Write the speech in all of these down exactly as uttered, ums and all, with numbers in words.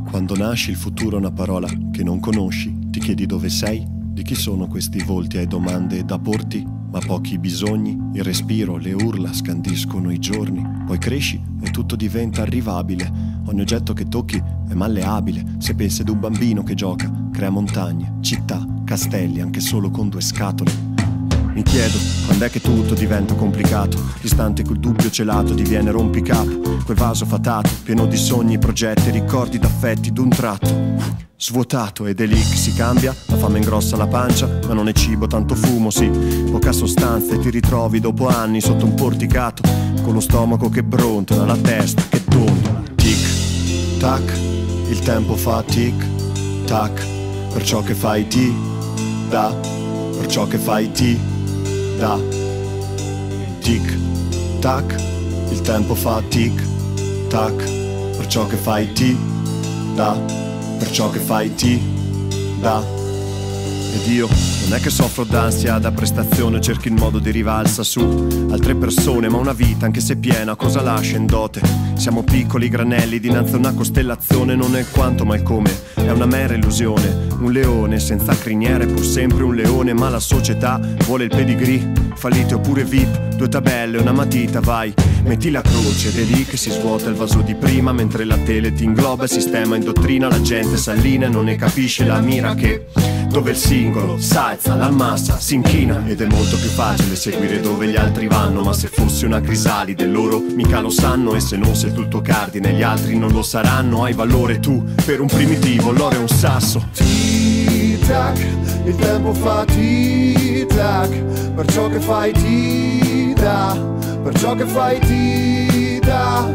Quando nasci il futuro è una parola che non conosci. Ti chiedi dove sei, di chi sono questi volti, hai domande da porti, ma pochi bisogni. Il respiro, le urla scandiscono i giorni. Poi cresci e tutto diventa arrivabile. Ogni oggetto che tocchi è malleabile. Se pensi ad un bambino che gioca, crea montagne, città, castelli, anche solo con due scatole. Mi chiedo, quando è che tutto diventa complicato? L'istante col dubbio celato diviene rompicapo. Quel vaso fatato, pieno di sogni, progetti, ricordi d'affetti d'un tratto svuotato, ed è lì che si cambia. La fame ingrossa la pancia, ma non è cibo, tanto fumo, sì, poca sostanza, e ti ritrovi dopo anni sotto un porticato, con lo stomaco che brontola, la testa che tondola. Tic, tac, il tempo fa tic, tac, per ciò che fai ti dà, per ciò che fai ti dà. Tic, tac, il tempo fa tic, tac, per ciò che fai ti dà, per ciò che fai ti dà. Ed io non è che soffro d'ansia da prestazione, cerchi il modo di rivalsa su altre persone, ma una vita, anche se piena, cosa lascia in dote? Siamo piccoli granelli dinanzi a una costellazione, non è il quanto ma il come, è una mera illusione. Un leone senza criniere, pur sempre un leone, ma la società vuole il pedigree, fallite oppure V I P, due tabelle, una matita, vai, metti la croce, ed è lì che si svuota il vaso di prima, mentre la tele ti ingloba, il sistema indottrina, la gente s'allina e non ne capisce la mira che dove il singolo s'alza, la massa si inchina, ed è molto più facile seguire dove gli altri vanno. Ma se fossi una crisalide loro mica lo sanno, e se non sei tu il tuo cardine gli altri non lo saranno. Hai valore tu per un primitivo, l'oro è un sasso. Tic-tac, il tempo fa tic-tac, per ciò che fai ti dà, per ciò che fai ti dà.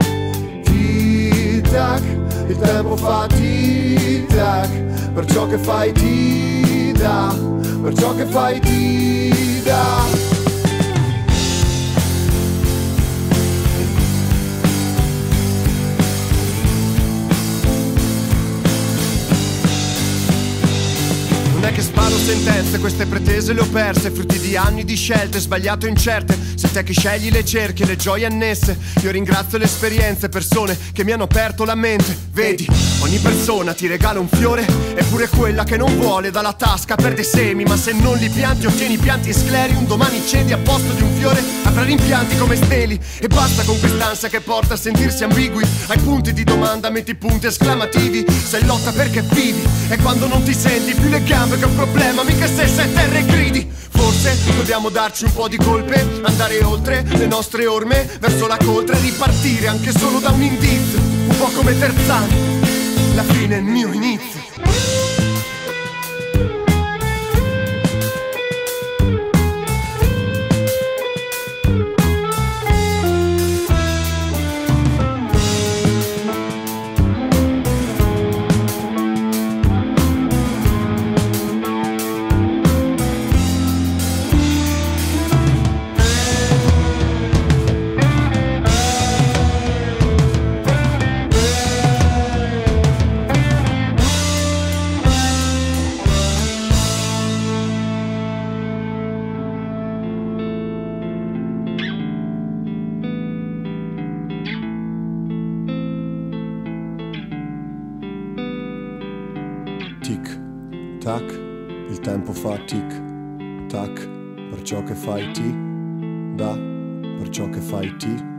Tic-tac, il tempo fa tic-tac, per ciò che fai ti dà, per ciò che fai ti dà. Non è che sparo sentenze, queste pretese le ho perse, frutti di anni di scelte sbagliate o incerte. Se te che scegli le cerchi e le gioie annesse, io ringrazio le esperienze, persone che mi hanno aperto la mente. Vedi, ogni persona ti regala un fiore, eppure quella che non vuole dalla tasca perde semi. Ma se non li pianti ottieni pianti e scleri, un domani cedi a posto di un fiore avrà rimpianti come steli. E basta con quest'ansia che porta a sentirsi ambigui, ai punti di domanda metti punti esclamativi. Sei lotta perché vivi, e quando non ti senti più le gambe che è un problema, mica se sei a terra e gridi. Forse dobbiamo darci un po' di colpe, andare oltre le nostre orme, verso la coltre, ripartire anche solo da un indizio, un po' come Terzani, la fine è il mio inizio. Tic, tac, il tempo fa tic, tac, per ciò che fai ti dà, per ciò che fai ti